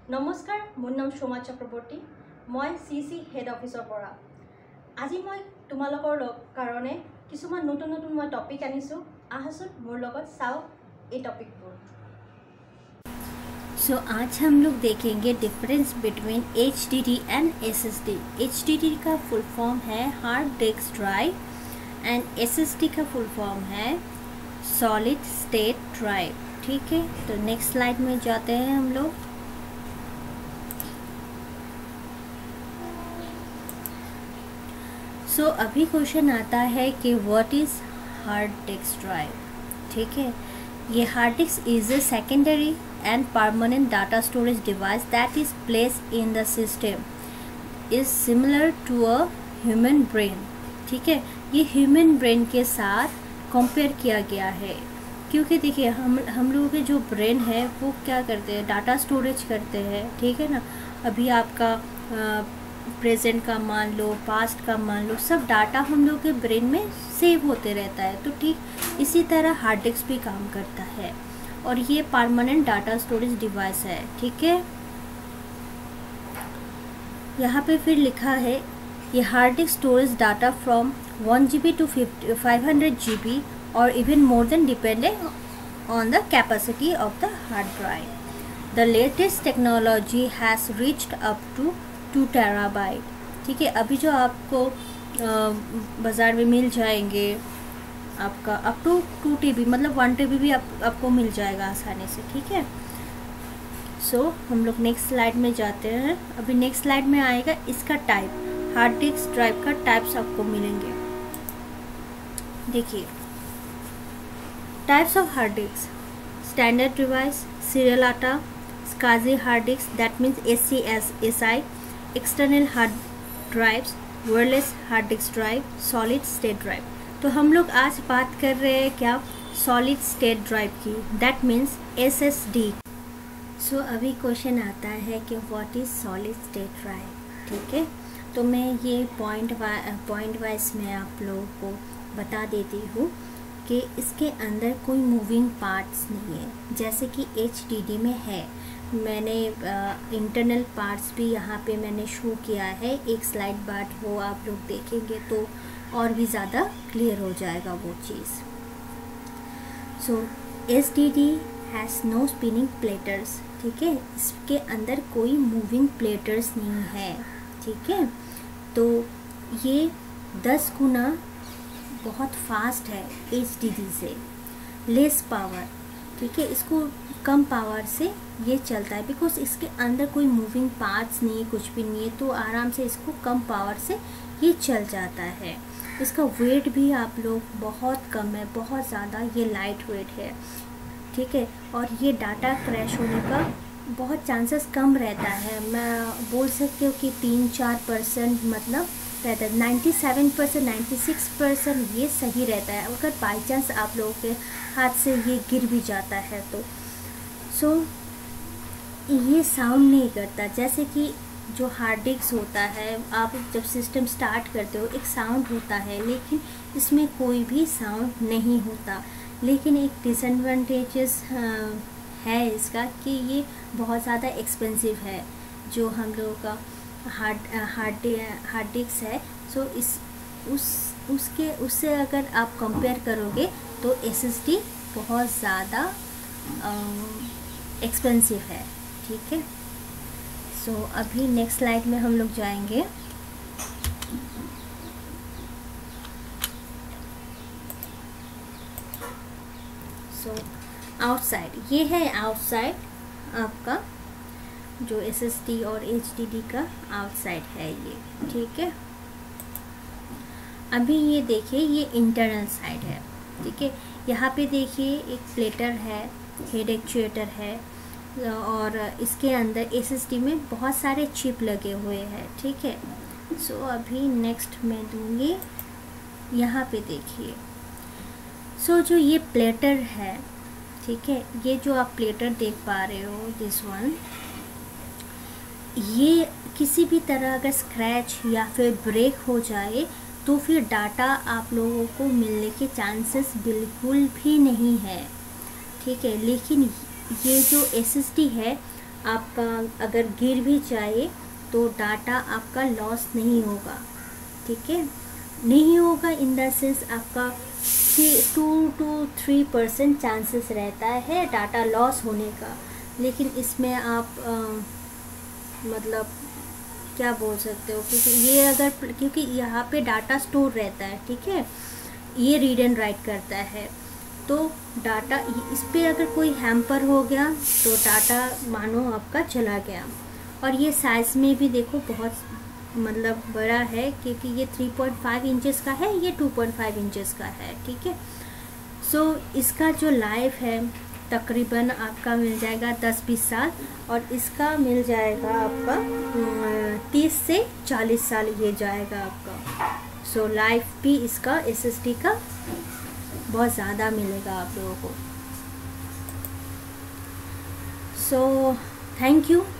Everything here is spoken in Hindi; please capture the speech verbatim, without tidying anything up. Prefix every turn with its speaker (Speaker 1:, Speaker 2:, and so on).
Speaker 1: नमस्कार, मोर नाम सोमा चक्रवर्ती। मैं सी सी हेड ऑफिसर परा आज मैं तुम्हालोकर कारणे किछुमान नतुन नतुन मैं टपिक आनिছো। आहासुन मोर लगत चाओ ए टपिकবোৰ।
Speaker 2: सो so, आज हम लोग देखेंगे difference between H D D and S S D. H D D का फुल फॉर्म है hard disk drive and S S D का फुल फॉर्म है सॉलिड स्टेट ड्राइव। ठीक है, तो नेक्स्ट स्लाइड में जाते हैं हम लोग। सो so, अभी क्वेश्चन आता है कि what is hard disk drive. ठीक है, ये hard disk is a secondary and permanent data storage device that is placed in the system, is similar to a human brain. ठीक है, ये ह्यूमन ब्रेन के साथ कंपेयर किया गया है क्योंकि देखिए हम हम लोगों के जो ब्रेन है वो क्या करते हैं, डाटा स्टोरेज करते हैं। ठीक है ना, अभी आपका आ, प्रेजेंट का मान लो, पास्ट का मान लो, सब डाटा हम लोग के ब्रेन में सेव होते रहता है। तो ठीक इसी तरह हार्ड डिस्क भी काम करता है और ये परमानेंट डाटा स्टोरेज डिवाइस है। ठीक है, यहाँ पे फिर लिखा है ये hard disk storage data from one G B to five hundred G B और even more than depending on the capacity of the hard drive. The latest technology has reached up to two terabyte. ठीक है, अभी जो आपको बाज़ार में मिल जाएंगे आपका up to two T B मतलब वन टी बी भी आप, आपको मिल जाएगा आसानी से। ठीक है, सो so, हम लोग नेक्स्ट स्लाइड में जाते हैं। अभी नेक्स्ट स्लाइड में आएगा इसका टाइप, हार्ड डिस्क ड्राइव का टाइप्स आपको मिलेंगे। देखिए types of hard disk, standard device, serial ATA, स्काजी hard disk that means S C S S I, external hard drives, wireless hard disk drive, solid state drive. तो हम लोग आज बात कर रहे हैं क्या, सॉलिड स्टेट ड्राइव की, that means S S D. So अभी क्वेश्चन आता है कि what is solid state drive. ठीक है, तो मैं ये पॉइंट वाइ पॉइंट वाइज मैं आप लोगों को बता देती हूँ कि इसके अंदर कोई मूविंग पार्ट्स नहीं है जैसे कि एच डी डी में है। मैंने इंटरनल पार्ट्स भी यहाँ पे मैंने शो किया है, एक स्लाइड बाद वो आप लोग देखेंगे तो और भी ज़्यादा क्लियर हो जाएगा वो चीज़। So H D D has no spinning platters. ठीक है, इसके अंदर कोई मूविंग प्लेटर्स नहीं है। ठीक है, तो ये दस गुना बहुत फास्ट है एच डी डी से, लेस पावर। ठीक है, इसको कम पावर से ये चलता है बिकॉज इसके अंदर कोई मूविंग पार्ट्स नहीं है, कुछ भी नहीं है, तो आराम से इसको कम पावर से ये चल जाता है। इसका वेट भी आप लोग बहुत कम है, बहुत ज़्यादा ये लाइट वेट है। ठीक है, और ये डाटा क्रैश होने का बहुत चांसेस कम रहता है। मैं बोल सकती हूँ कि तीन चार परसेंट मतलब रहता है, ninety seven percent ninety six percent ये सही रहता है। अगर बाई चांस आप लोगों के हाथ से ये गिर भी जाता है तो सो so, ये साउंड नहीं करता। जैसे कि जो हार्ड डिस्क होता है, आप जब सिस्टम स्टार्ट करते हो एक साउंड होता है, लेकिन इसमें कोई भी साउंड नहीं होता। लेकिन एक डिसएडवांटेजेस है इसका कि ये बहुत ज़्यादा एक्सपेंसिव है जो हम लोगों का हार्ड हार्ड हार्ड डिस्क है। सो so, इस उस उसके उससे अगर आप कंपेयर करोगे तो एस एस डी बहुत ज़्यादा एक्सपेंसिव है। ठीक है, सो so, अभी नेक्स्ट स्लाइड में हम लोग जाएंगे। सो आउटसाइड, ये है आउटसाइड आपका जो एस एस डी और एच डी डी का आउटसाइड है ये। ठीक है, अभी ये देखिए ये इंटरनल साइड है। ठीक है, यहाँ पे देखिए एक प्लेटर है, हेड एक्चुएटर है और इसके अंदर एस एस डी में बहुत सारे चिप लगे हुए हैं। ठीक है, सो so, अभी नेक्स्ट मैं दूँगी, यहाँ पे देखिए। सो so, जो ये प्लेटर है, ठीक है, ये जो आप प्लेटर देख पा रहे हो दिस वन, ये किसी भी तरह अगर स्क्रैच या फिर ब्रेक हो जाए तो फिर डाटा आप लोगों को मिलने के चांसेस बिल्कुल भी नहीं है। ठीक है, लेकिन ये जो एस एस डी है आपका अगर गिर भी जाए तो डाटा आपका लॉस नहीं होगा, ठीक है। नहीं होगा इन द सेंस आपका two to three percent chances रहता है डाटा लॉस होने का, लेकिन इसमें आप आ, मतलब क्या बोल सकते हो, क्योंकि ये अगर क्योंकि यहाँ पे डाटा स्टोर रहता है, ठीक है, ये रीड एंड राइट करता है, तो डाटा इस पे अगर कोई हैम्पर हो गया तो डाटा मानो आपका चला गया। और ये साइज़ में भी देखो बहुत मतलब बड़ा है, क्योंकि ये थ्री पॉइंट फाइव इंचेस का है, ये टू पॉइंट फाइव इंचेस का है, ठीक है। सो so, इसका जो लाइफ है तकरीबन आपका मिल जाएगा दस बीस साल, और इसका मिल जाएगा आपका तीस से चालीस साल ये जाएगा आपका। सो so, लाइफ भी इसका एस एस डी का बहुत ज़्यादा मिलेगा आप लोगों को। So thank you.